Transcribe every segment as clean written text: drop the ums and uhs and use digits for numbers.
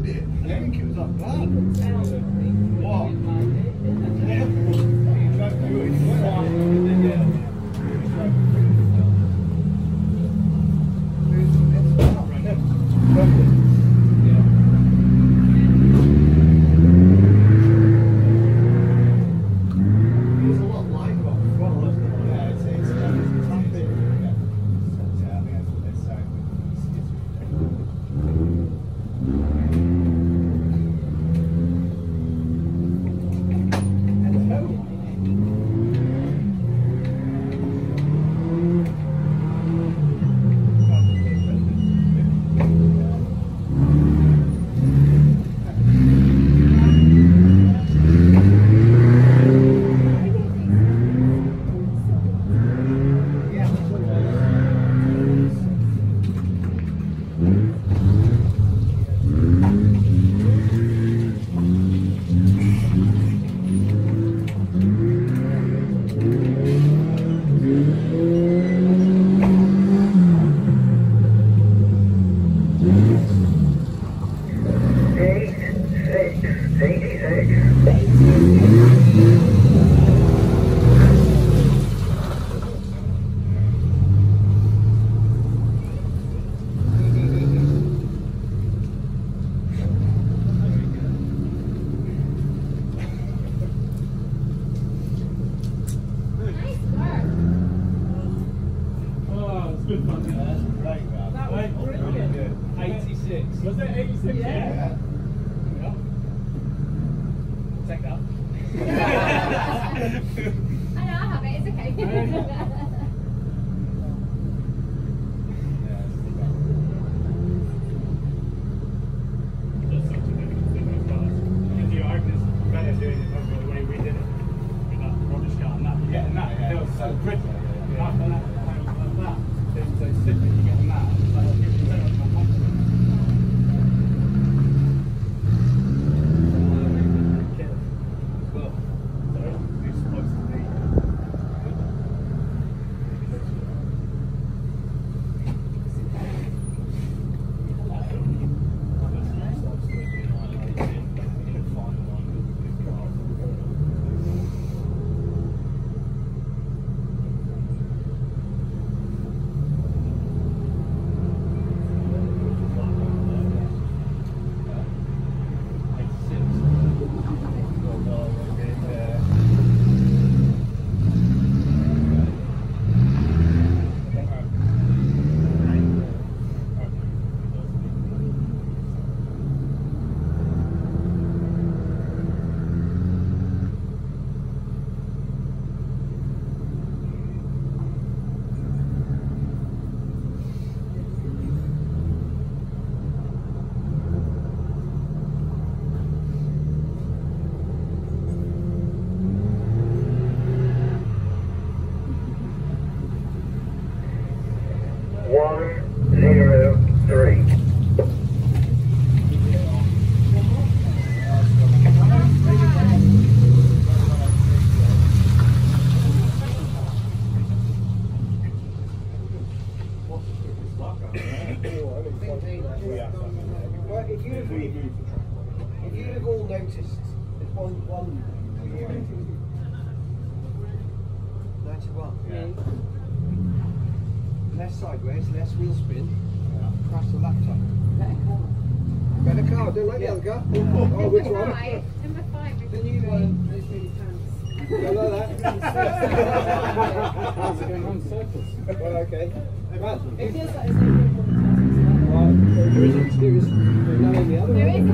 timed it. I think it was like that. What? Was that 86? Yeah. Take that. I know I have it, it's okay. If you'd have all noticed the 0.1 91. Yeah. Less sideways, less wheel spin, crash the laptop. Better car, don't like the other car. Oh, which one? Number 5. The new one. I like that. How's it going on circles? Well, okay. Well, It feels like there's no room for the well, there isn't. There's no in the other There one. is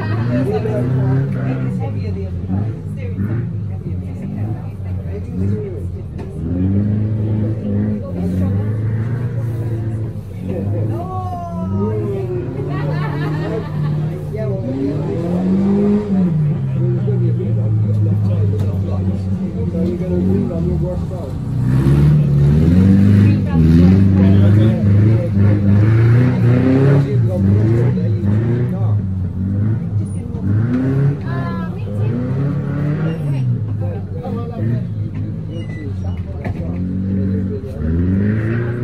It's heavier the other way. It's heavier. Maybe the steering is yeah, well, there's going to be a big one. You've got enough time, enough lights. So you're going to lean on your worst part.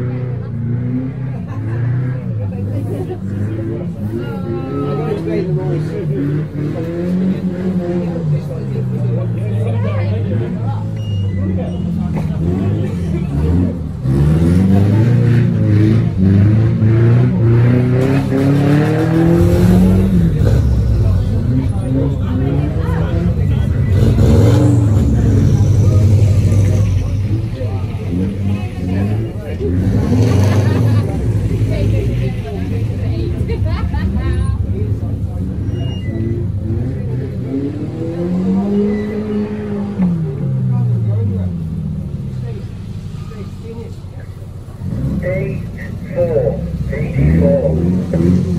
I'm going to explain the rule. 84.